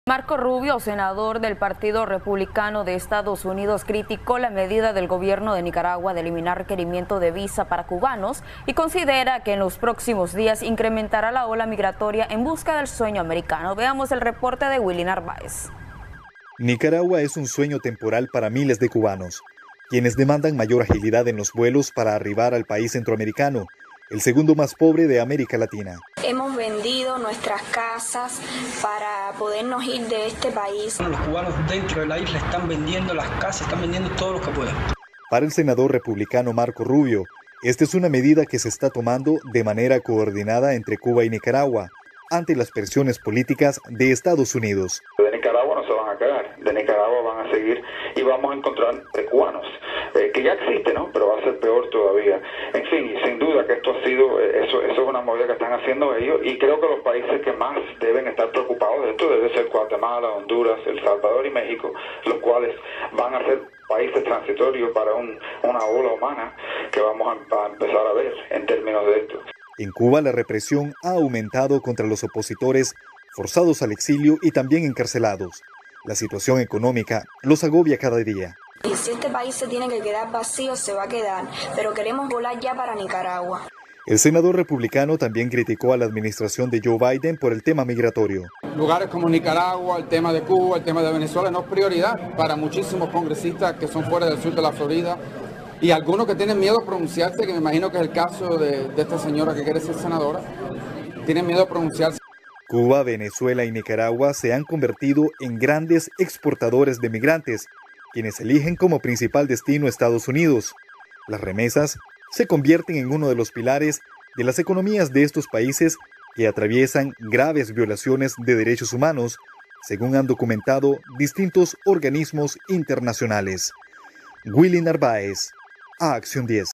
Marco Rubio, senador del Partido Republicano de Estados Unidos, criticó la medida del gobierno de Nicaragua de eliminar requerimiento de visa para cubanos y considera que en los próximos días incrementará la ola migratoria en busca del sueño americano. Veamos el reporte de Willy Narváez. Nicaragua es un sueño temporal para miles de cubanos, quienes demandan mayor agilidad en los vuelos para arribar al país centroamericano, el segundo más pobre de América Latina. Hemos vendido nuestras casas para podernos ir de este país. Los cubanos dentro de la isla están vendiendo las casas, están vendiendo todo lo que pueden. Para el senador republicano Marco Rubio, esta es una medida que se está tomando de manera coordinada entre Cuba y Nicaragua, ante las presiones políticas de Estados Unidos. De Nicaragua no se van a quedar, de Nicaragua van a seguir y vamos a encontrar cubanos, que ya existe, ¿no? Pero va a ser peor todavía. En fin, sin duda que esto ha sido, eso es una movida que están haciendo ellos, y creo que los países que más deben estar preocupados de esto debe ser Guatemala, Honduras, El Salvador y México, los cuales van a ser países transitorios para una ola humana que vamos a empezar a ver en términos de esto. En Cuba la represión ha aumentado contra los opositores, forzados al exilio y también encarcelados. La situación económica los agobia cada día. Y si este país se tiene que quedar vacío, se va a quedar, pero queremos volar ya para Nicaragua. El senador republicano también criticó a la administración de Joe Biden por el tema migratorio. Lugares como Nicaragua, el tema de Cuba, el tema de Venezuela no es prioridad para muchísimos congresistas que son fuera del sur de la Florida. Y algunos que tienen miedo a pronunciarse, que me imagino que es el caso de esta señora que quiere ser senadora, tienen miedo a pronunciarse. Cuba, Venezuela y Nicaragua se han convertido en grandes exportadores de migrantes, quienes eligen como principal destino Estados Unidos. Las remesas se convierten en uno de los pilares de las economías de estos países que atraviesan graves violaciones de derechos humanos, según han documentado distintos organismos internacionales. Willy Narváez, a Acción 10.